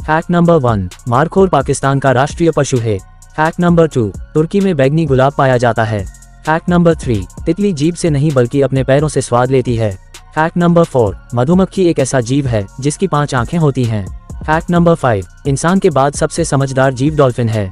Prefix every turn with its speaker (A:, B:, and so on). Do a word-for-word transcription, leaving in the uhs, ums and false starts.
A: Fact number one, मारखोर पाकिस्तान का राष्ट्रीय पशु है। फैक्ट नंबर टू, तुर्की में बैंगनी गुलाब पाया जाता है। फैक्ट नंबर थ्री, तितली जीभ से नहीं बल्कि अपने पैरों से स्वाद लेती है। फैक्ट नंबर फोर, मधुमक्खी एक ऐसा जीव है जिसकी पांच आंखें होती हैं। फैक्ट नंबर फाइव, इंसान के बाद सबसे समझदार जीव डॉल्फिन है।